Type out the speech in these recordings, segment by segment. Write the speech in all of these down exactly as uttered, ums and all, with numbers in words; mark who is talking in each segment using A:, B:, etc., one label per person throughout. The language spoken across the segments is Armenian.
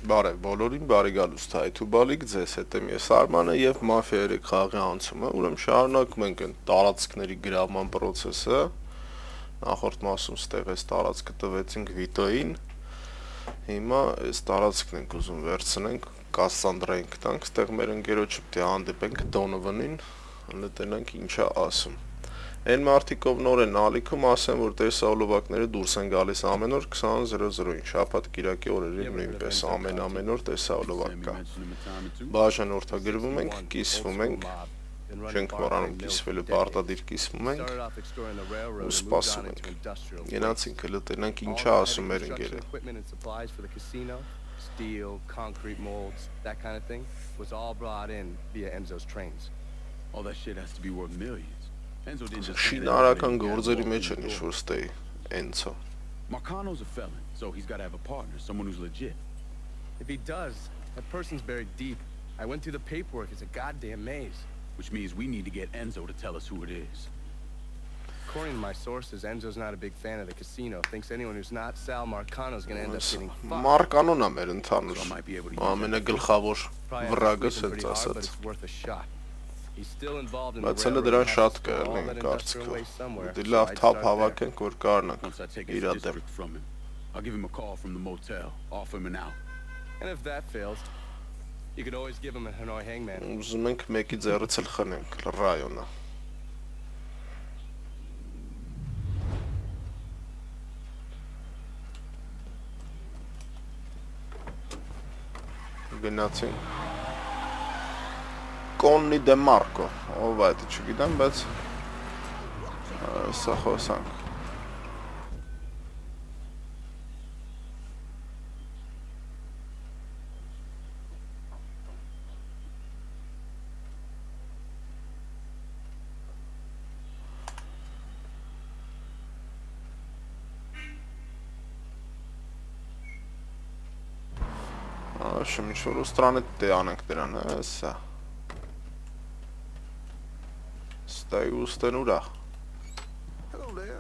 A: Բարև բոլորին, բարի գալուստ հայթուբալիկ, ձեզ հետ եմ ես Արմանը և Մաֆիա երեք խաղի անցումը, ուրեմն շարունակում ենք այն տարածքների գրավման պրոցեսը, նախորդ մասում ստեղ այս տարածքը տվեցինք Վիտոյին, հիմա այս տարածքն ենք ուզում վերցնենք, Կասսանդրային գտանք, ստեղ մեր ընկերոջը պետք է հանդիպենք Դոնովանին, լտենանք ինչա ասում։ Այն մարդիկ ով նոր են ալիքում ասեմ, որ տեսահոլովակները դուրս են գալիս ամեն օր քսան զրո զրոին, շաբաթ կիրակի օրերին նույնպես ամեն ամեն օր տեսահոլովակ կա։ Բաժանորդագրվում ենք, կիսվում ենք, չենք մոռանում կիսվելու, պարտադիր կիսվում ենք ու սպասում ենք։ Գնացինք լտենանք ինչա ասում մեր ընկերը։
B: Steel, concrete molds, that kind of thing was all brought in via Enzo's trains.
C: All that shit has to be worth millions. Enzo didn't just
A: Շինարական գործերի մեջ են ինչ-որ ստեի, Enzo.
C: Marcano's a felon, so he's got to have a partner, someone who's legit.
B: If he does, that person's buried deep. I went through the paperwork, it's a goddamn maze.
C: Which means we need to get Enzo to tell us who it is.
B: According to my sources, Enzo's not a big fan of the casino. Thinks anyone who's not Sal Marcano's gonna end up getting fucked.
A: Marcano-ն է մեր ընդհանուր ամենագլխավոր վրագը, ասած ասած։ Բայց հələ դրան շատ կա, ելնենք կարծիքով։ Դի լավ թափ հավաքենք, որ կարնանք իրա դեմ։
C: I'll give him a call from the motel, offer him an out.
B: And if that fails, you could always give him a Hanoi hangman.
A: Ուզում ենք մեկի ձեռից էլ խնենք, ռայոնը։ Գնացինք Կոննի դե Մարկո, ով է դա չգիտեմ, բայց սա խոսանք։ Աշեմ ինչ-որ ուստրանը դե անենք դրան, հեսա։ Ստայ ուստեն ուրա։
D: Hello there.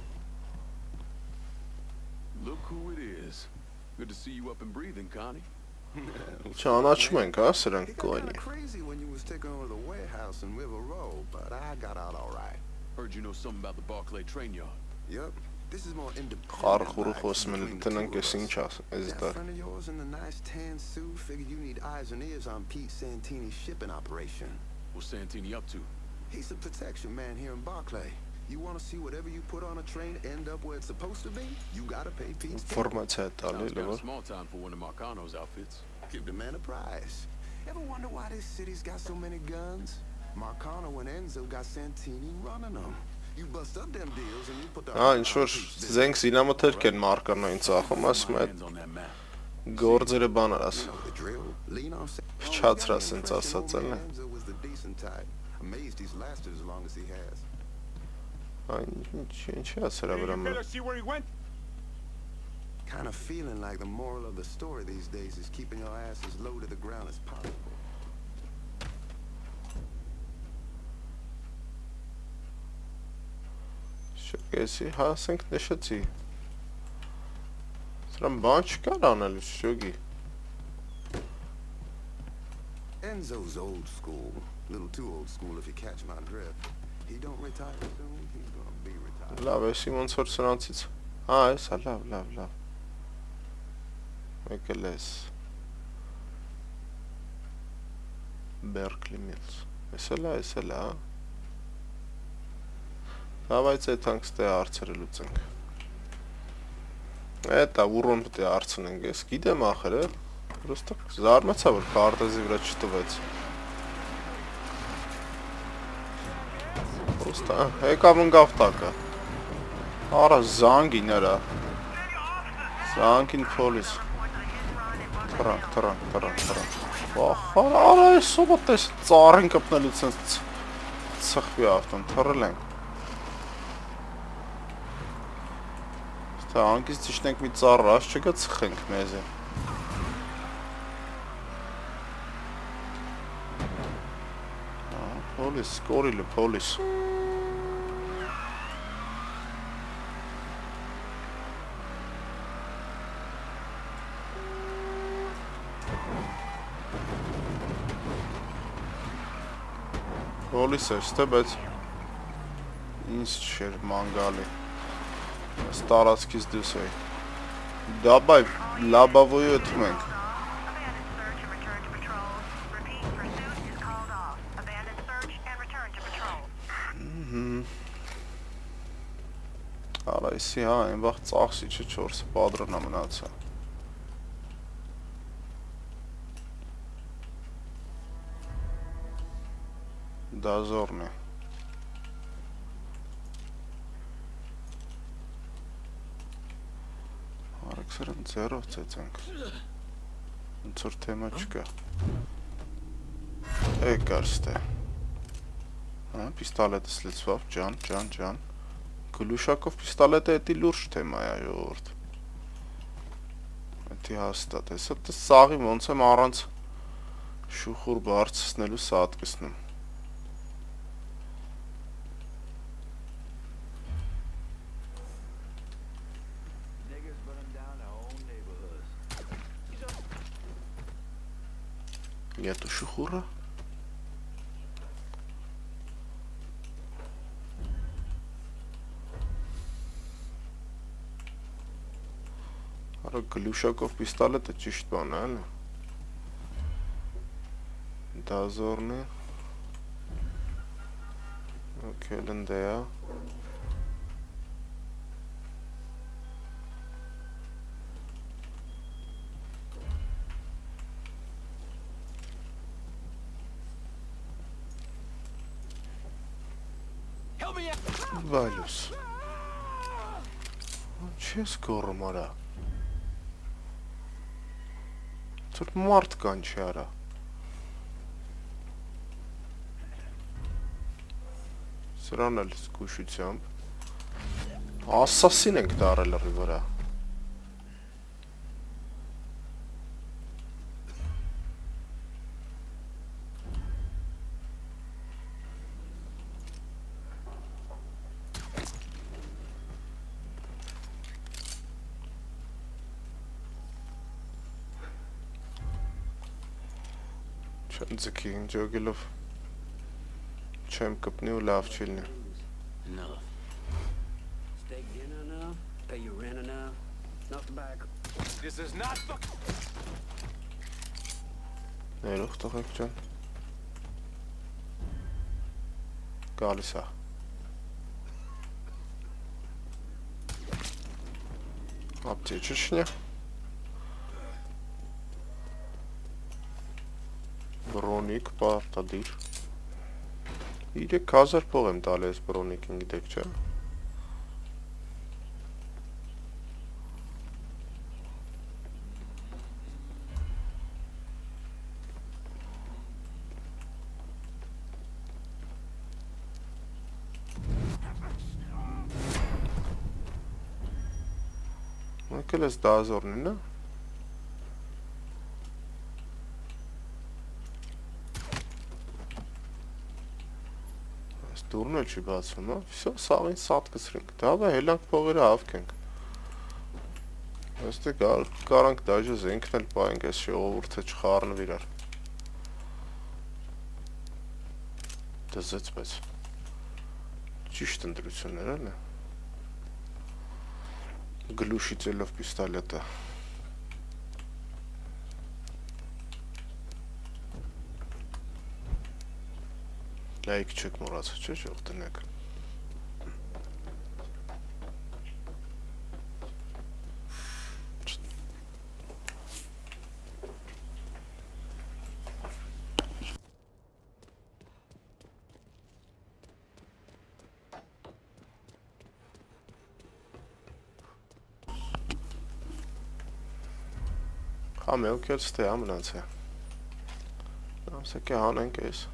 C: Look who it is. Good to see you up and breathing, Connie.
A: Չանաչում ենք, հա, սրանք կոյնի։
D: Crazy when you was taking over the warehouse in River Road, but I got out all right.
C: Heard you know something about the Barclay train yard.
D: Yep. This is more independent.
A: Խարխուրը խոսում են, տնենք ես ինչ ասում, ես դա։
D: That friend of yours in the nice tan suit figured you need eyes and ears on Pete Santini's shipping operation.
C: What's Santini up to?
D: He's a protection man here in Barclay. You want to see whatever you put on a train end up where it's supposed to be? You gotta pay Pete's.
A: Ինֆորմացիա տալի,
C: Sounds kind
A: լավ։
C: of small time for one of Marcano's outfits.
D: Give the man a prize. Ever wonder why this city's got so many guns? Marcano and Enzo got Santini running them. You bust up them deals and you put the.
A: Ահա ինչ-որ զենք զինամթերք են Մարկանոին ծախում, ասում է գործերը բան արած։ Փչացրա սենց ասած էլ է։
D: Amazed he's lasted as long as he has.
A: Այն ինչ է ասրա վրա։
D: Kind of feeling like the moral of the story these days is keeping your ass as low to the ground as possible.
A: Շոգեսի հասենք նշեցի։ Սրան բան չկար անել շոգի։
D: Enzo's old school, little too old school if you catch my drift. He don't retire soon, he's gonna be retired.
A: Լավ, էսի ոնց որ սրանցից։ Հա, էսա լավ, լավ, լավ։ Մեկը լես։ Berkeley Mills։ Էսա լա, էսա լա։ Давайте танк ստե հարցերը լուծենք։ Էտա ուրոն պետք է հարցնենք, ես գիտեմ ախր, просто զարմացա որ քարտեզի վրա չտվեց։ Просто եկավ ընկավ տակը։ Արա զանգին արա։ Զանգին պոլիս։ Տրանք, տրանք, տրանք, տրանք։ Վախ, արա այսօր դες ծառին կպնելուց sense ծխվի ավտոն, թռել ենք։ Դա անկից ճիշտենք մի ծառը, աշ չգա ծխենք մեզ է։ Պոլիս, կորիլը, պոլիս։ Հոլիս է, ստե, բայց ինձ չէր մանգալի, ես տարածքից դուս էի, դաբայ, լաբավոյու էթում ենք, Արա իսի հա, են վաղ ծաղսի չէ չորսը պատրոնա մնացա Դազորն է Արեքսերն ձերով ծեցանք Ընցոր թեմա չկա Է կարստե Պիստալետս լծվավ, ջան, ջան, ջան Գլուշակով պիստալետը էտի լուրջ թեմա է ժողովուրդ Էտի հաստատ ես Էտը սաղի ոնց եմ առանց շուխուր բարձսնելու սատ կսնում Нету шухура. Արա գլուշակով պիստալետը ճիշտ բան է, էլի։ Դազորն է։ Օքելն դե է։ Վայլուս Չես գորում արա Ծորդ մարդ կան չի արա Սրան էլ զգուշությամբ Ասասին ենք դարել ռի վրա Չեմ ձգի ինջոգելով Չեմ կպնի ու լավ չիլնի Ներող տղեք ջան Գալիս է Ապտիեչիշնյա Բրոնիկ, պարտադիր Իրեք հազար փող եմ տալի ես բրոնիկին գիտեք չէ Մեկել ես դազորնին է Դուրն էլ չի բացվում, հա, վիսո սաղին սատ կսրինք, դավա հելանք փողերը հավքենք Ոստե կարանք դաժը զենքն էլ պայենք ես ժողովուրդը չխարնվ իրար Դզեց բայց Ճիշտ ընտրություններ էլ է Գլուշի ծելով պիստալետը Լայք չեք մորացը չէ ժող տնեք Համ է ուքել ստե ամնանց է Ամսակի հանենք ես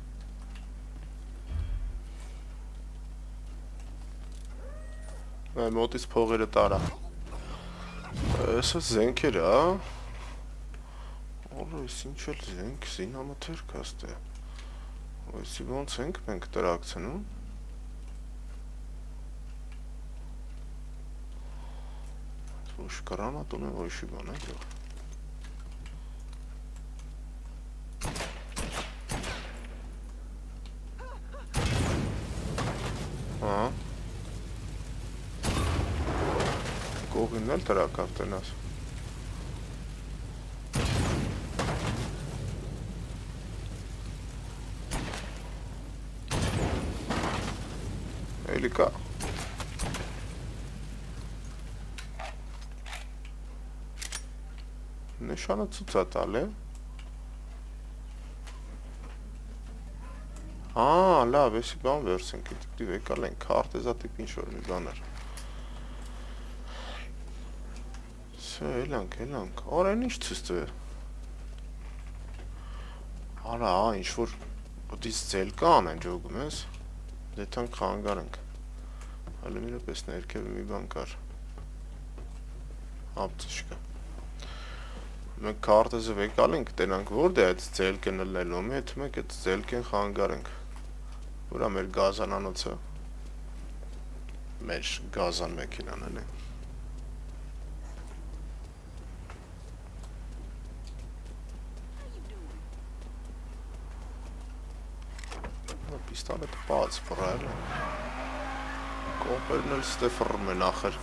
A: Մոտից փողերը տարա Էսը զենքեր է Որը ես ինչ էլ զենք զինամթեր կաստ է Ոսի ոնց ենք մենք տրակցնում Ոչ կրանատուն է ոյշի բան է Ինքն էլ տրակավ տնաս։ Էլի կա։ Նշանը ցույց է տալ է։ Ա, լավ, էսի բան վերցենք, դիվ եկալ են քարտեզա տիպ ինչ-որ մի բաներ։ Սա, էլանք, էլանք, արեն ինչ ցույց տվեր։ Արա, ինչ-որ ոտից ձել կան են ջոգում ես, դետանք խանգար ենք։ Հալը մի ռոպես ներքևը մի բան կար։ Ապցը չկա։ Մենք քարտեզը եկալ ենք, տենանք որդ է այդ ձելքն լնելու, մի հետ մենք այդ ձելքն խանգար ենք։ Ուրա մեր գազանանոցը, մեր գազան մեքինան էլ է։ Պիստոլետը բաց վրայել է։ Կոպերն էլ ստե ֆռում են ախր։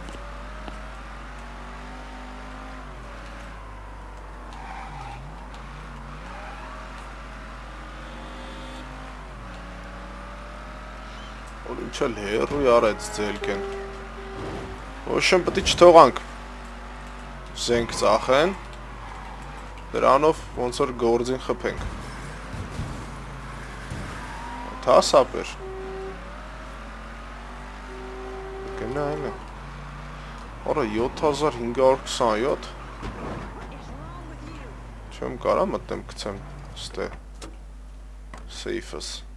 A: Որ ինչ էլ հերու արեց ձելքեն։ Ոչմ պտի չթողանք։ Զենք ծախեն։ Դրանով ոնց որ գործին խփենք։ Հասապեր։ Գնա էլ է։ Արա յոթ հազար հինգ հարյուր քսանյոթ։ Չեմ կարա մտնեմ գցեմ ստե։ Safe-ս։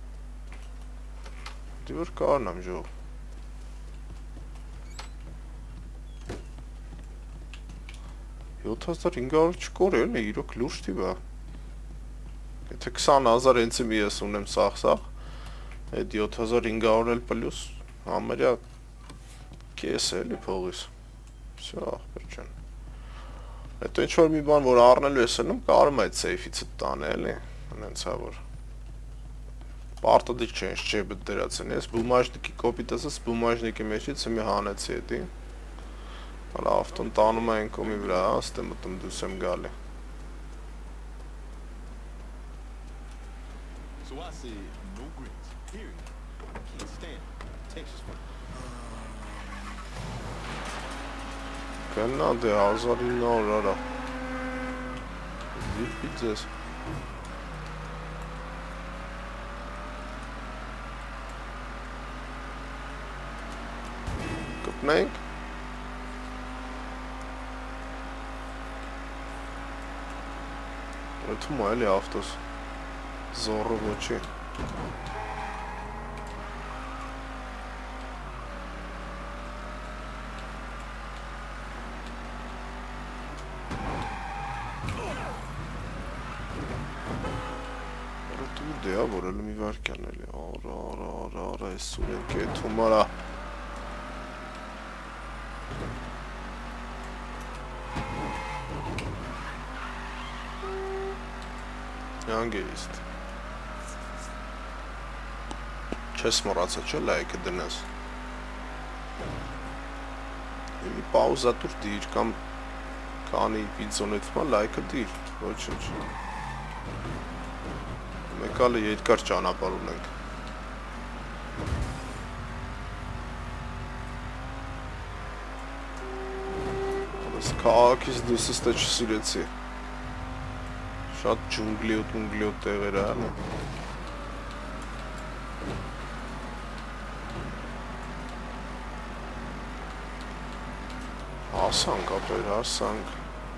A: Դիվր կարնամ ժող։ յոթ հազար հինգ հարյուր չկոր էլ է, իրոք լուրջ տիվա։ Եթե քսան հազար ենցի մի ես ունեմ սաղ-սաղ, այդ յոթ հազար հինգ հարյուր էլ պլյուս համարյա կես էլի փողիս։ Всё, ախպեր ջան։ Հետո ինչ-որ մի բան, որ առնելու ես ընում, կարում այդ սեյֆիցը տանը էլի, հնենց հա որ։ Պարտադիր չեն շջեբըտ դրացեն ես, բումաժնիկի կոպիտասս բումաժնիկի մեջից մի հանեցի էդի։ Հալա ավտոն տանում են կոմի վրա, աստե մտում դուս եմ գալի։
E: So I said, no grits, period. Can't stand Texas food.
A: Կեննա դե հազար ինը օր արա։ Դիվ պիծես։ Կպնենք։ Ետում այլի ավտոս զորը ոչի։ Դե ա որ էլ մի վարկյան էլի, արա, արա, արա, արա, ես սուրեն կեթում արա։ Անգերիստ։ Չես մորացա չէ լայքը դնես։ Մի պաուզա տուր դիր կամ կանի վիդեոնետման լայքը դիր, ոչ ինչ։ Մեկ ալը երկար ճանապարհ ունենք։ Այս քաղաքից դուրս ստե չսիրեցի։ Շատ ջունգլիոտ ունգլիոտ տեղեր է, հա։ Հասանք, ապեր, հասանք։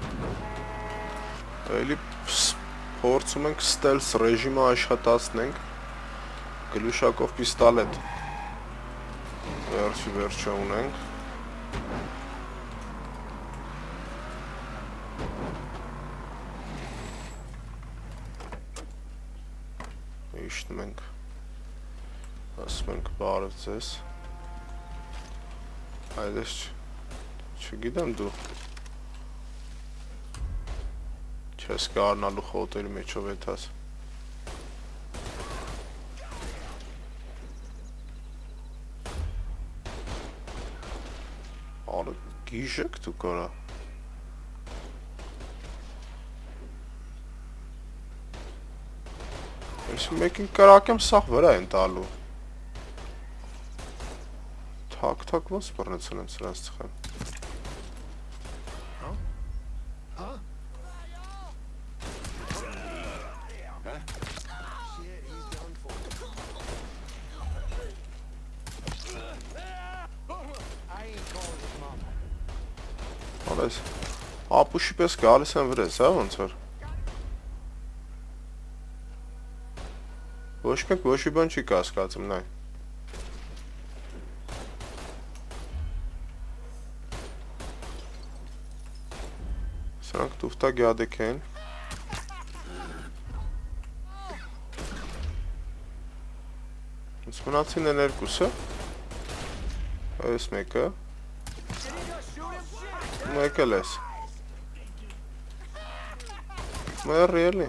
A: Էլի փորձում ենք ստելս ռեժիմը աշխատացնենք, գլուշակով պիստոլետ վերջի վերջը ունենք։ Իշտում ենք, ասում ենք բարև ձեզ, այդես չգիտեմ դու չես կարնալու խոտերի մեջով եթաս։ Արը Գիժեք դուք արա։ Ես մեկին կրակեմ սաղ վրա են տալու։ Թակ-թակ ոնց բռնեցել եմ սրանց ծխեմ։ Ալես, ապուշի պես գալիս են վրես, հա ոնց որ։ Ոչ մեկ ոչի բան չի կասկածում, նայ։ Սրանք տուվտա գյադեք են։ Ոնց մնացին են երկուսը։ Այս մեկը։ Մեկել ես։ Մերի էլի։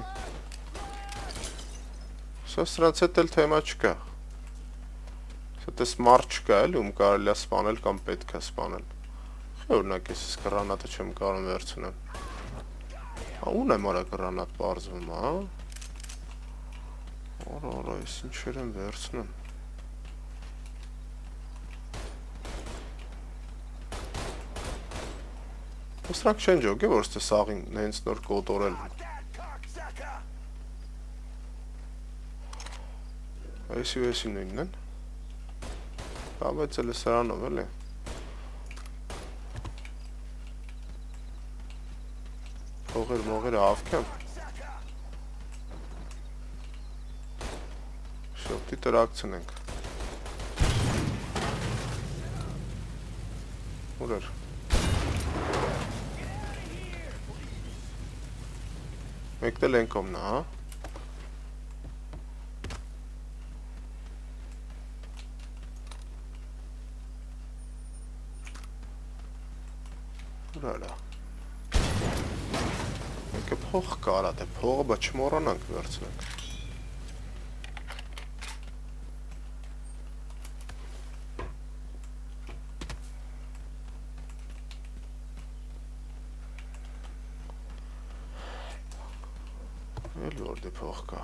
A: Սա սրանց հետ էլ թեմա չկա։ Սա տես մարդ չկա էլ, ում կարելի է սպանել կամ պետք է սպանել։ Խե օրինակ ես ես կռանատը չեմ կարող վերցնեմ։ Հա ուն եմ արա կռանատ պարզվում, հա։ Արա, արա, ես ինչեր եմ վերցնում։ Սրանք չեն ջոգ է, որ ստե սաղին նենց նոր կոտորել։ Այսի ու այսի նույնն են։ Կավեց էլ է սրանով էլ է։ Հողեր մողերը ավկեմ։ Շոպտի տրակցնենք։ Ուր էր։ Մեկտել են կոմնա, հա։ Ուրալա։ Մեկը փող կարա, դե փողը բա չմորանանք վերցնենք։ Էլ որ դե փող կա։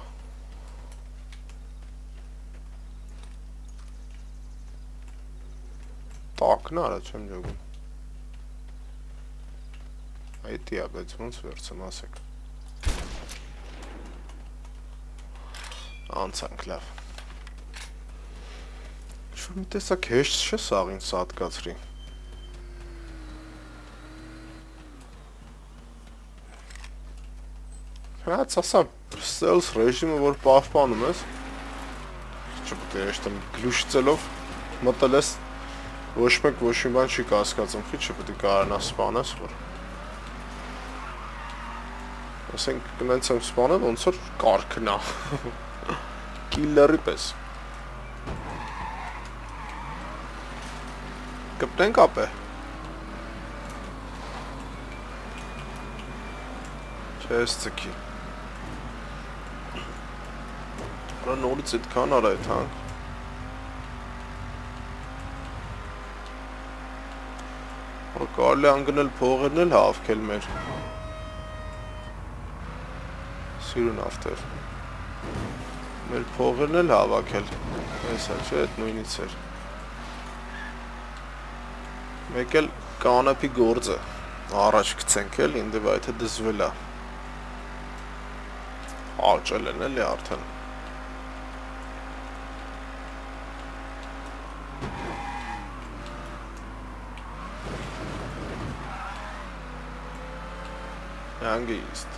A: Տակն արա չեմ ջոգում։ Այդի է, բայց ոնց վերցեմ ասեք։ Անցանք լավ։ Ինչ-որ մի տեսակ հեշտ չէ սաղին սատկացրի։ Հաց ասամ, stealth ռեժիմը որ պահպանում ես, չպետք է հեշտ եմ գլուշծելով մտել ես, ոչ մեկ ոչ մի բան չի կասկածում, խի չպետք է կարողանաս սպանես, որ ասենք կնենց եմ սպանել, ոնց որ կարգն է, կիլլերի պես։ Կպնենք ապե։ Չես ծքի։ Հորա նորից այդքան արա այդ հանք։ Հորա կարելի անգնել փողերն էլ հավքել մեր։ Սիրուն ավտեր։ Մեր փողերն էլ հավաքել։ Հեսա չէ, այդ նույնից էր։ Մեկ էլ կանապի գործը առաջ գցենք էլ, ինդև այդ է դզվել է։ Աճել են էլի արդեն։ Հանգիստ։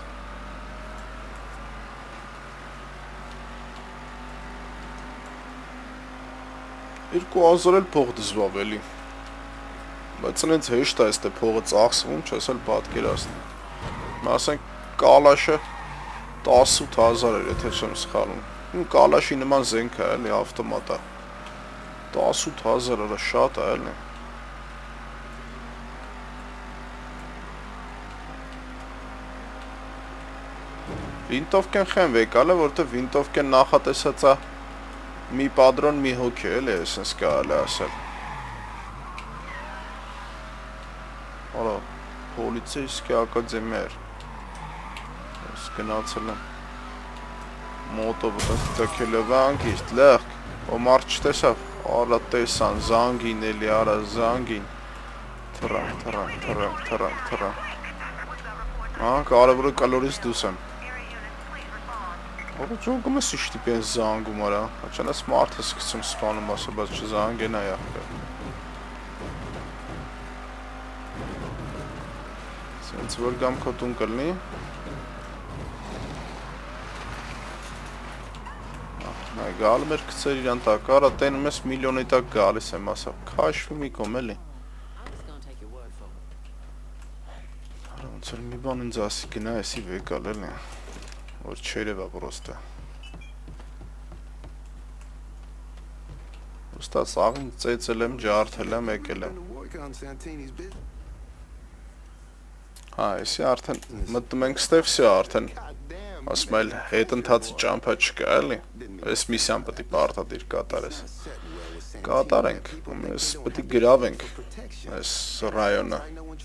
A: Երկու հազար էլ փող դզվավ էլի։ Բայց ինձ հեշտ է այստե փողը ծախսվում, չես էլ պատկերացնում։ Ասենք կալաշը տասնութ հազար էր, եթե չեմ սխալվում։ Կալաշի նման զենք է էլի ավտոմատ է։ տասնութ հազար արա շատ է էլի։ Վինտովկեն խեմ վեկալ է, որտեղ վինտովկեն նախատեսած է մի պատրոն մի հոգի էլի, այսպես կարելի ասել։ полицейский академия։ Ես գնացել եմ մոտով տակել է վանգիստ, լեղք, ու մարդ չտեսավ, արա տեսան, զանգին էլի, արա զանգին, թրանք, թրանք, թրանք, թրանք, թրանք, հա, կարևորը կալորից դուս եմ, որը ճոգում ես իշտիպ են զանգում արա, աչան ես մարդը սկսում սպանում ասը, բայց չզանգ են այախը, սենց որ գամ քոտուն կլնի, գալ մեր կցեր իրան տակ, արա տենում ես միլիոնի տակ գալիս եմ ասա, կաշվի մի կոմ էլի արա ոնց որ մի բան ինձ ասի գնա եսի վեկալ էլի որ չերևա պրոստը ուստա սաղին ծեծել եմ, ջարդել եմ, եկել եմ հա, եսի արդեն մտնում ենք ստևսի արդեն ասում այլ հետ ընթացի ճամփա չկա էլի Այս միսիան պետք է պարտադիր կատարես կատարենք ես պետք է գրավենք այս ռայոնը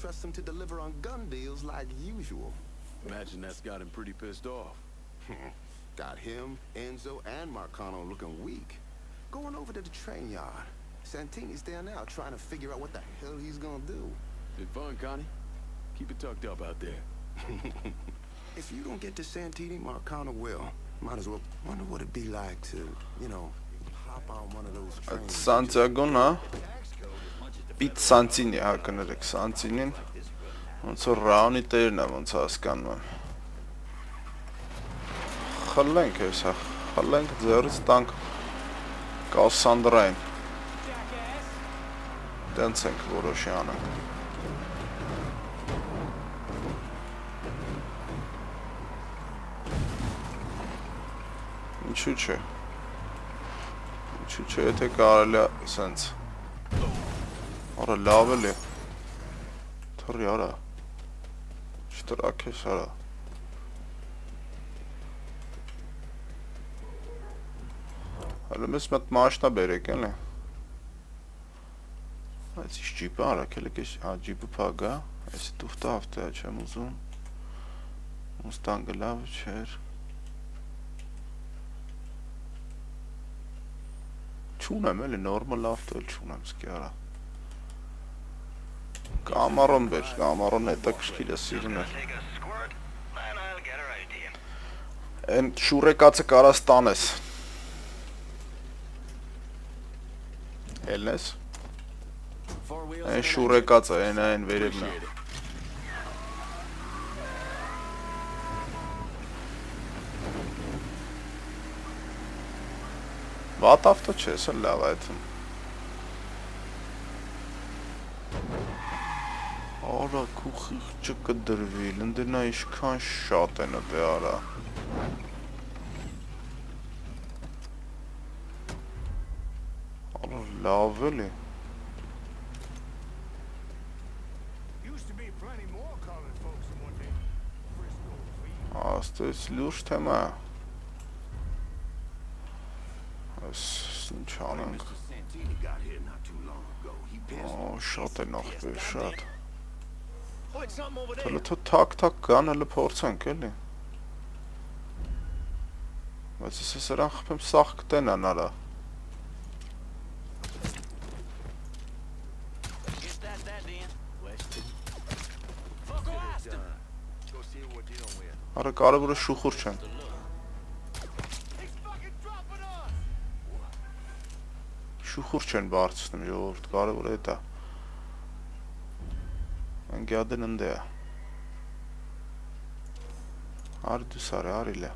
C: Imagine that's got him pretty pissed off.
D: Got him, Enzo, and Marcano looking weak. Going over to the train yard. Santini's there now trying to figure out what the hell he's gonna do.
C: Been fun, Connie. Keep it tucked up out there.
D: If you don't get to Santini, Marcano will. Might as well wonder what it'd be like to, you know, hop on one of those trains.
A: Santiago-na Pit Santini հակներեք Santinin ոնց որ ռաունի տերն է ոնց հասկանում եմ խլենք հեսա խլենք ձեռից տանք Կասանդրային տենց ենք որոշի անենք Ինչու չէ Ինչու չէ եթե կարելի է սենց Արա լավ էլի Թռի արա Չտրակես արա Հələ մեզ մտ մաշնա բերեք էլի Այս իշ ջիպը արակել եք հա ջիպը պագա Այսի տուղտա ավտոյա չեմ ուզում Մուստանգը լավ չեր Չունեմ էլի նորմալ ավտո էլ չունեմ սկի արա Կամարոն բեր, կամարոն հետա կշկիր է սիրին էր Են շուրեկացը կարաս տանես Էլնես Են շուրեկացը, են այն վերևն է Վատ ավտո չէ, սա լավ այդում Արա քու խիղճը կդրվի, լնդենա իշքան շատ են դե արա Արա լավ էլի Asta e լուրջ թեմա Այս ինչ անենք Ո շատ է նախբեր շատ Թելը թո թակ-թակ կան հələ փորձենք էլի Բայց ես ես երան խպեմ սաղ կտեն են արա Արա կարևորը շուխուր չեն Շուխուր չեն բարձնում ժողովուրդ կարևորը էտա Ընգյադեն ընդ է Արի դու սարը արիլ է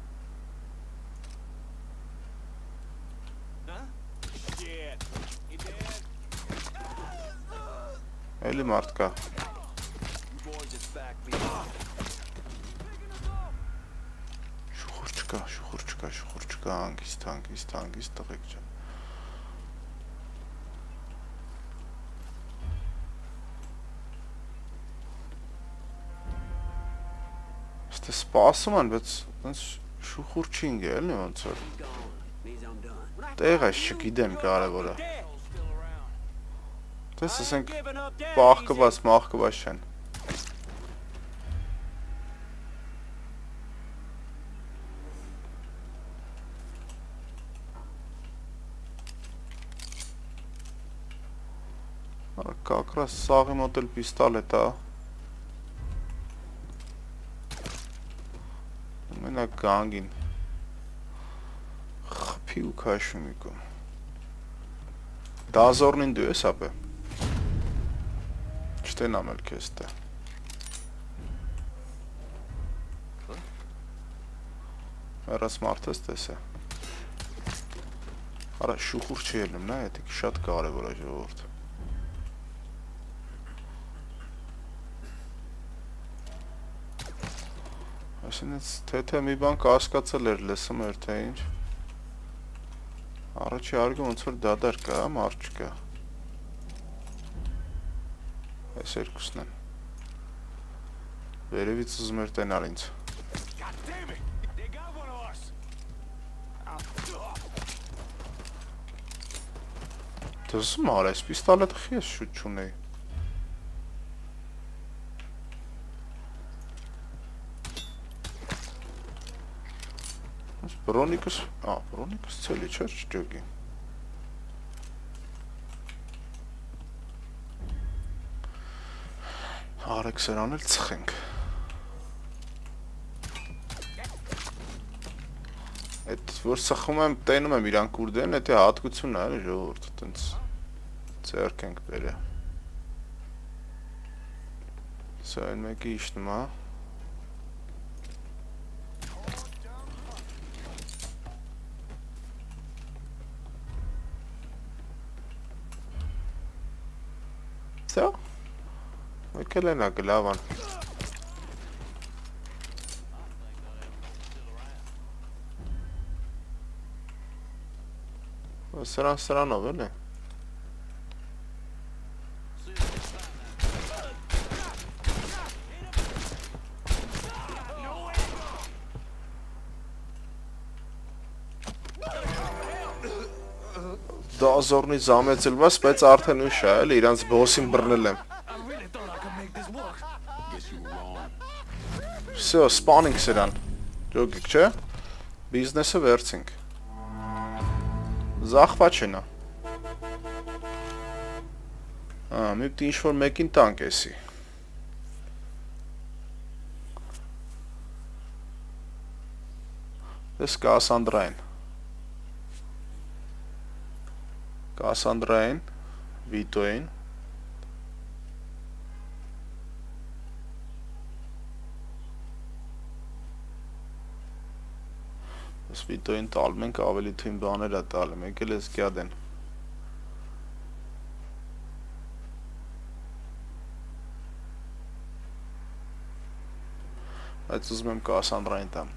A: Էլի մարդ կա Շուխուր չկա, շուխուր չկա, շուխուր չկա Հանգիստ, հանգիստ, հանգիստ տղեկ ջան Ստե սպասում են, բայց շուխուր չի ինգ է, էլի ոնց որ Տեղ այս չգիդեն կարևորը Տես ասենք պաղկված, մաղկված չեն Արա как раз սաղի մոտ էլ պիստոլետ է։ Մենակ գանգին։ Խփի ու քաշում իկո։ Դազորնին դու ես ապե։ Չտենամ էլ քեզ տա։ Մերաս մարդս տեսա։ Արա շուխուր չի ելնում, նա դա շատ կարևոր է ժողովուրդ։ Այսինքն թե մի բան կասկածել էր լսում էր թե ինչ։ Առաջի արգը ոնց որ դադար կա, մարդ չկա։ Այս երկուսն են։ Վերևից ուզում էր տենալ ինձ։ Դզումար այս պիստոլետը խի ես շուտ չունեի։ Բրոնիկս, ա, բրոնիկս ցելի չէր չջոգի։ Արեք սրան էլ ծխենք։ Այդ որ ծխում եմ, տենում եմ իրանք ուր դեն, դա հատկությունն է, ժողովուրդ, տենց ձեռք ենք բերե։ Սա այն մեկի իշտնում է։ Все? Մեկել են ագլավան։ Սրան սրանով էլ է։ Դազորնի զամեցելված, բայց արդեն ուշ է, էլի իրանց բոսին բռնել եմ։ Всё, սպանինք սրան։ Ջոգիկ, չէ։ Բիզնեսը վերցինք։ Զախվա չէ նա։ Ա, մի պիտի ինչ-որ մեկին տանք էսի։ Ես Կասանդրային։ Կասանդրային, Վիտոին։ Վիտոին տալում ենք ավելի թույն բաներ է տալում, եկել ես գյադեն։ Բայց ուզում եմ Կասանդրային տամ։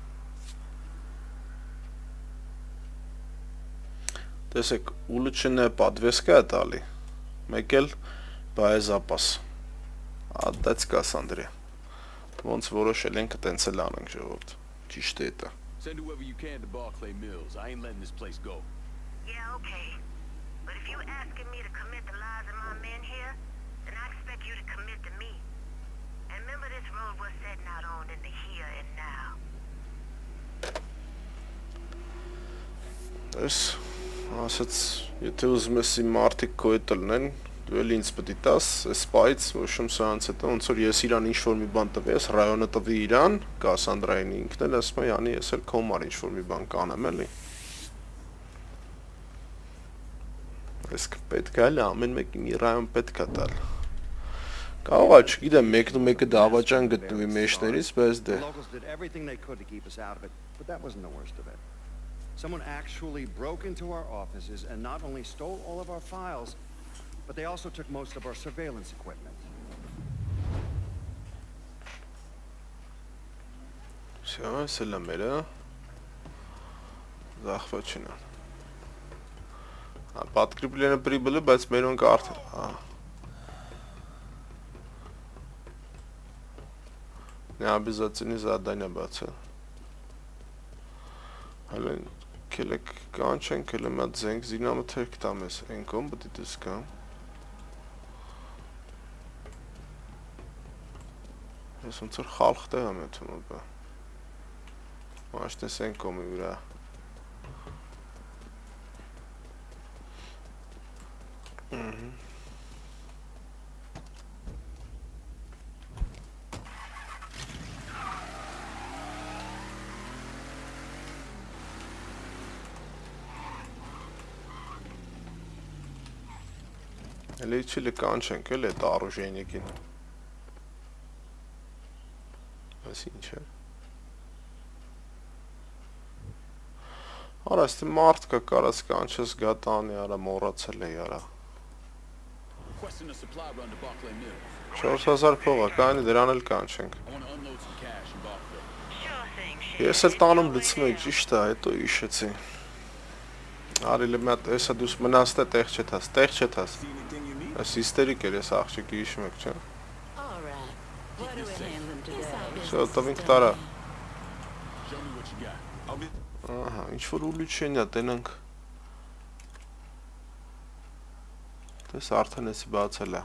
A: Տեսեք, ուլուչինը պատվեսկա է տալի, մեկ էլ բայեզապաս, ադդաց Կասանդրի, ոնց որոշել ենք տենց էլ անենք ժողովուրդ, ճիշտ է դա։
C: Send whoever you can to Barclay Mills. I ain't letting this place go.
F: Yeah, okay. But if you asking me to commit the lives of my men here, then I expect you to commit to me. And remember this road we're setting out on in the here and now.
A: Այս ասած, եթե ուզում ես իմ մարդիկ քո հետ լնեն, դու էլ ինձ պետք է տաս, այս պայից ոչմ սրանց հետո ոնց որ ես իրան ինչ-որ մի բան տվես, ռայոնը տվի իրան, Կասանդրային ինքն էլ ասում է, յանի ես էլ քո համար ինչ-որ մի բան կանեմ էլի։ Այս պետք է էլ ամեն մեկին իր ռայոն պետք է տալ։ Կարող է, չգիտեմ, մեկն ու մեկը դավաճան գտնվի մեջներից, բայց դե։
G: Someone actually broke into our offices and not only stole all of our files, but they also took most of our surveillance equipment.
A: Всё, սելամերը զախվաչինա։ Ա պատկրիպլենը прибыли, բայց մերոնք արդեն, հա։ Не обязательно задание բացել։ Հələ Կելեք կանչենք, էլ եմ այդ զենք զինամը թերք տամ ես, ենքոմ բտի դես կամ։ Ես ոնց որ խալխ տեղ եմ եթում ապա։ Մաշտես ենքոմի վրա։ Էլի չի կանչենք էլ այդ առուժենիկին։ Այս ինչ է։ Արա, ստի մարդ կա կարած կանչես գատանի արա մոռացել է արա։
C: Requesting a supply run to Barclay Mills.
A: չորս հազար փող է, կայանի դրան էլ կանչենք։
C: I want to unload some cash in Barclay.
F: Sure thing,
A: Ես էլ տանում լցնում եմ, ճիշտ է, հետո իշեցի։ Արիլը մի հատ, էսա դուս մնաս տե տեղ չետաս, տեղ չետաս։
D: See anything you need?
A: Այս հիստերիկ էր, ես աղջիկի հիշում եք, չէ։
H: All right. What do we handle today?
A: Всё, տվինք տարա։
C: Show me what you got.
D: I'll be...
A: Ահա, ինչ-որ ուլուչենյա տենանք։ Տես արդեն էսի բացել է։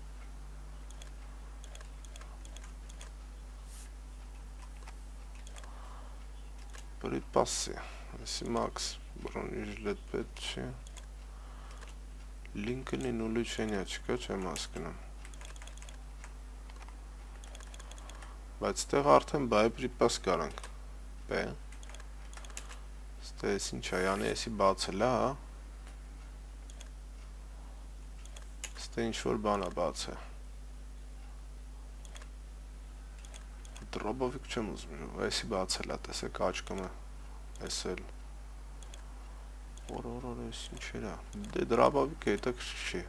A: Припасы. Если Макс бронежилет пять, Линкольн улучшение չկա, չեմ հասկանում։ Բայց տեղ արդեն բայ припас կարանք։ Բե։ Ստես ինչ այանի էսի բացել է, հա։ Ստե ինչ որ բան է բացել։ Դրոբովիկ չեմ ուզում, էսի բացել է, տեսեք աչքում է, էս էլ, որ որ որ էս ինչ էրա, դե դրոբովիկ է, հետը չի,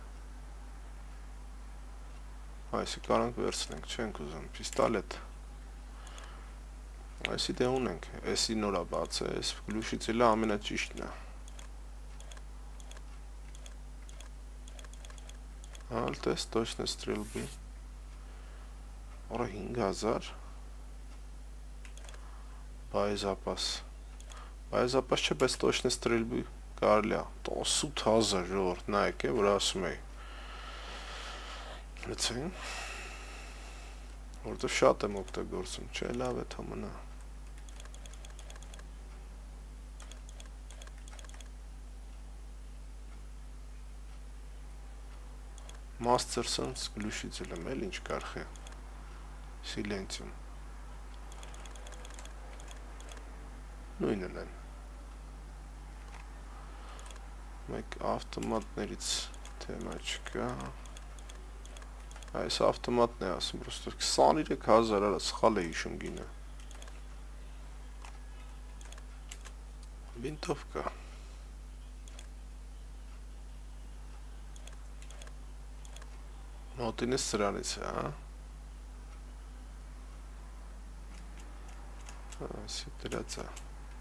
A: այսի կարանք վերցնենք, չենք ուզում, պիստալետ, այսի դե ունենք, էսի նորա բաց է, էս գլուշից էլ ամենա ճիշտն է, հալ տես, տոշն է ստրելբի, որա հինգ հազար, Боезапас. Боезапас չէ, բայց точно стрельбы կարելի է։ տասնութ հազար ժողովուրդ, նայեք, որ ասում էի։ Լցեն։ Որտեղ շատ եմ օգտագործում, չէ, լավ է թամնա։ Masterson գլուշից եմ, էլ ինչ կարխ է։ Silențium. Նույնն են։ Մեկ ավտոմատներից թեմա չկա։ Այս ավտոմատն է ասում, պրոստը քսանուերեք հազար արա սխալ է հիշում գինը։ Վինտովկա։ Մոտինս սրանից է, հա։ Այսի դրած է։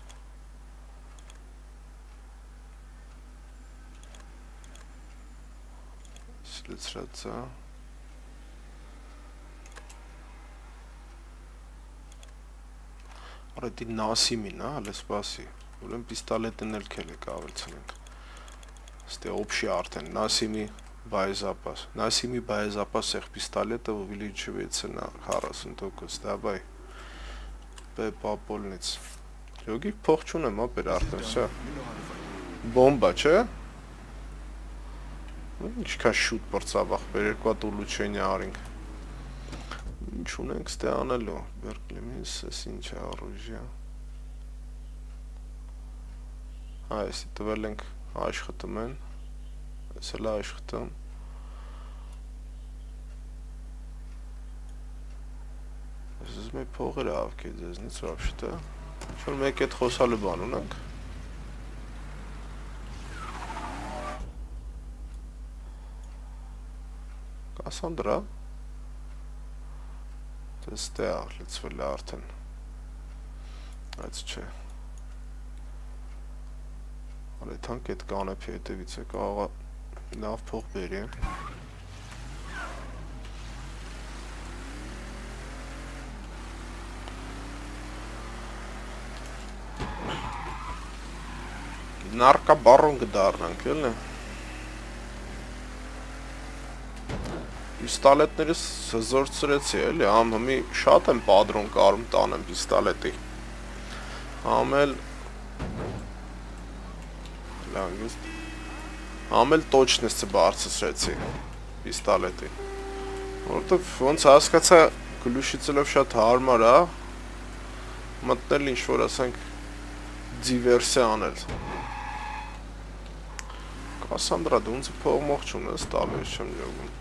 A: Լցրած է։ Արա դի նասիմին, հա, հələ սպասի։ Ուրեմն պիստոլետն էլ քել եք ավելցնենք։ Ստե օբշի արդեն նասիմի боезапас. Նասիմի боезапас եղ պիստոլետը увеличивается на հարասուն տոկոս, դա բայ։ Բե պապոլնից։ Յոգի փող չունեմ, ապեր արդեն, սա։ Բոմբա, չէ։ Ինչքան շուտ բրծավախ, բեր երկու հատ ուլուչենյա արինք։ Ինչ ունենք ստե անելու, Բերկլիմից, ես ինչ է առույժյա։ Հա, եսի տվել ենք աշխտում են, ես էլ աշխտում։ Ես ես մեկ փողեր ավկի ձեզնից վապշտը, չոր մեկ էտ խոսալու բան ունենք։ Կասանդրա, դες տե աղ լծվել է արդեն, այս չէ, արեթանք էտ կանեպի հետևից է կաղա լավ փող բերի եմ, նարկա բարոն գդարնանք, էլ է, Պիստալետներից զորցրեցի էլի, ամ հմի շատ եմ պատրոն կարում տանեմ պիստալետի, ամել, ամել տոչնեսը բարձսրեցի պիստալետի, որտև ոնց հասկացա գլուշիցելով շատ հարմար է, մտնել ինչ որ ասենք դիվերսիա անել, Կասանդրա դու ինձ փողմող չունես տալու ես չեմ յոգում։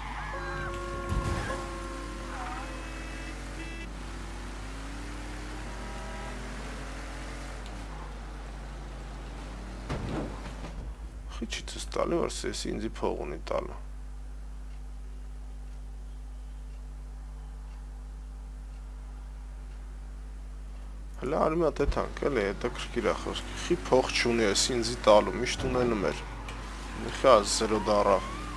A: Խի չի ցույց տալի որ սես ինձի փող ունի տալու։ Հələ արի մի հատ եթանք էլի, հետաքրքիր է խոսքը, խի փող չունի ես ինձի տալու, միշտ ունենում էր, խի ազ զերո դառա։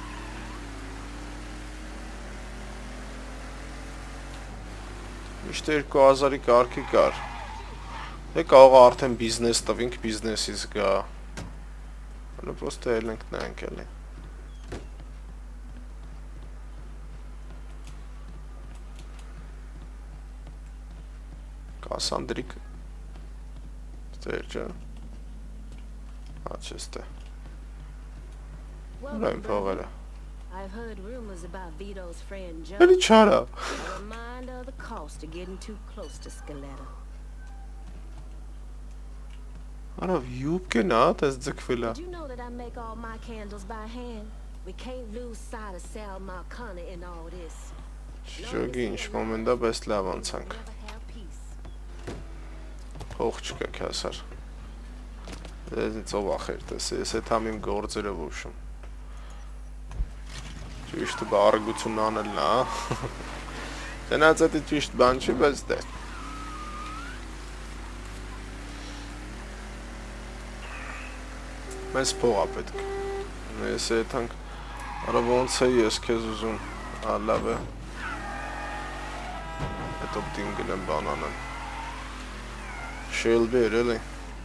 A: Միշտ երկու հազարի կարգի կար, է կարող արդեն բիզնես տվինք բիզնեսից գա, հələ պոստը էլ ենք նայենք էլի։ Կասանդրիկ Ստեր չէ Աչեստե Ուր այն փողերը
H: I've heard rumors about Vito's friend Joe.
A: Էլի չարա
H: A reminder of the cost of getting too close to Scaletta.
A: Արա յուբկեն ա տես ձգվել ա
H: Did you know that I make all my candles by hand? We can't lose sight of Sal Marcana in all this.
A: Շոգի ինչ մոմենտա բես լավ անցանք Փող չկա քասար Դեզ ծով ախեր տես ես էտ համ իմ գործերով ուշում Ճիշտ բարգությունն անելն ա Տնած էտի ճիշտ բան չի բայց դե Մեզ փող ա պետք Ես էտ հանք Արա ոնց է ես քեզ ուզում Ալավ է Հետո պտին գնեմ բանանեմ Շելբի էր էլի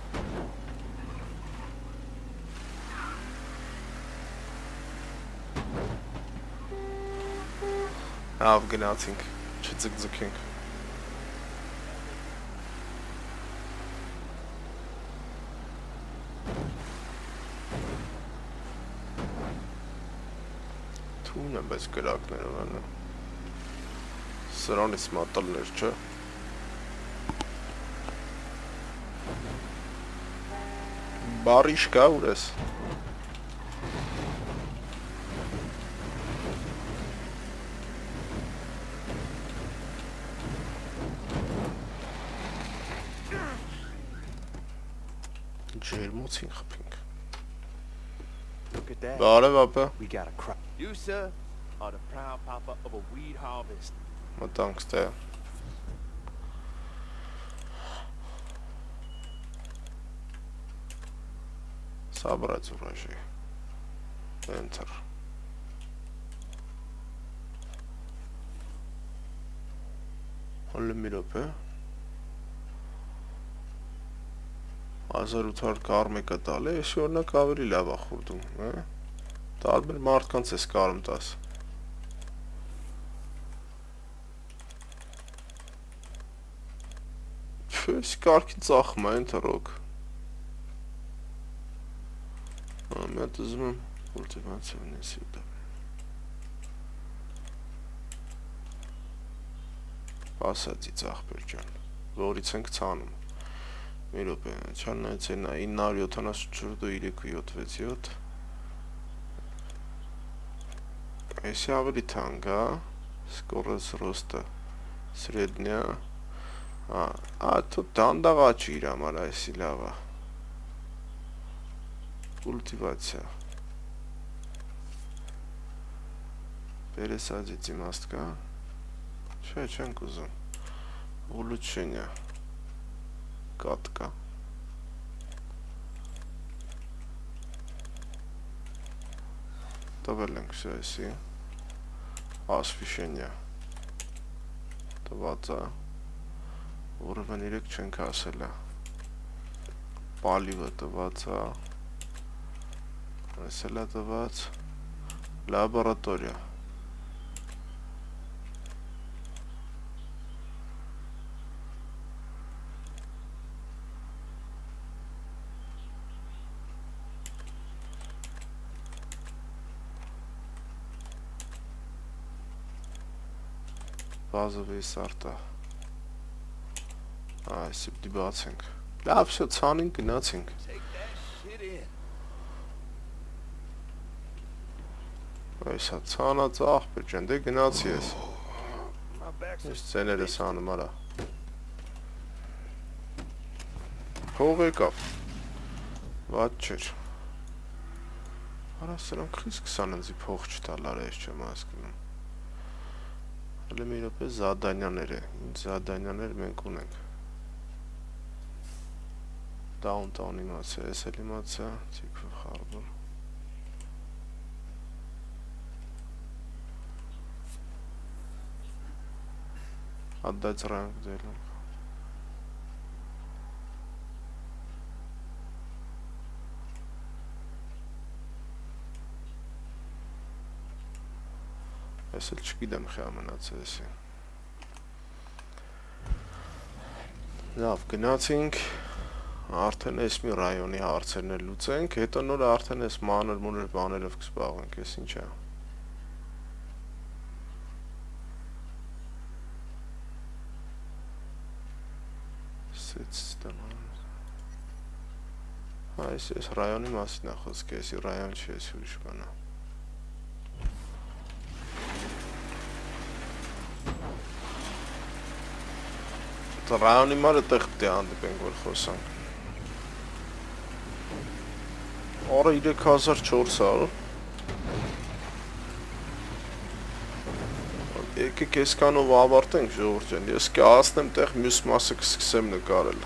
A: Հավ գնացինք, չձգձգենք Թուն է բայց գրակներով են Սրանից մատալներ չէ Բարիշ կա ուր ես Ջերմոցին խփինք
E: Look at that.
A: Բարև ապա
E: We got a crop. You, sir, are the proud papa of a weed harvest.
A: Մտանք ստե Սաբրած ուրաժի Enter Հոլը մի ռոպ է հազար ութ հարյուր կարմեկը տալ է, ես օրինակ ավելի լավ է խուրդում, տարբեր մարդկանց ես կարում տաս։ Ես կարգի ծախում է, ընթրոք։ Ամետ ուզում եմ կուլտիվացիան ես յուտա։ Ասացի ծախպեր ճան, որից ենք ծանում։ Մի ռոպե, չան նայց է նա ինը հարյուր յոթանասունչորդ երեք յոթ յոթ Էսի ավելի թանկ, հա, սկորս ռոստը, սրեդնյա, ա, թու դանդաղա չի իր համար այսի լավա, կուլտիվացիա, պերեսաջից իմաստ կա, չէ, չենք ուզում, ուլուչենյա, կատկա, տվել ենք շա այսի, ասվիշենյա, տված է, որովեն իրեք չենք ասել է, պալիվը տված է, այսել է տված, լաբորատորիա, Բազովի սարտա Այսի պտի բացենք Լավ շո ծանին գնացինք Այսա ցանած աղբեր ջան, դե գնացի ես։ Ես ցեները սանում արա։ Փող եկավ։ Ված չէր։ Արա սրանք խիստ քսաննձի փող չտալար ես չեմ հասկանում։ Հələ մի րոպե զադանյաներ է։ Ինչ զադանյաներ մենք ունենք։ Downtown իմացա, ես էլ իմացա, Tickford Harbor։ Отдать ранг делим. Ես էլ չգիտեմ խի ամենացեսի։ Լավ, գնացինք, արդեն ես մի ռայոնի հարցերն էլ լուծենք, հետո նոր արդեն ես մանր մունր բաներով կսպաղենք, ես ինչ է։ Այս ես ռայոնի մասին է խոսք, եսի ռայոն չի, ես ուրիշ բան է։ Ռայոնի մարը տեղ պտի հանդիպենք, որ խոսանք։ Օրը երեք հազար չորս հարյուր։ Եկեք այսքանով ավարտենք ժողովուրդ ջան, ես կհասնեմ տեղ մյուս մասը կսկսեմ նկարել,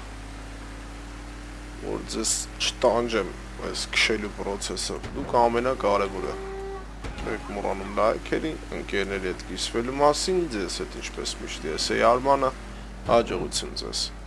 A: որ ձեզ չտանջեմ այս քշելու process-ը, դուք ամենակարևորը եք մոռանում լայքերի, ընկերների հետ կիսվելու մասին, ձեզ հետ ինչպես միշտ ես էի Արմանը, հաջողություն ձեզ։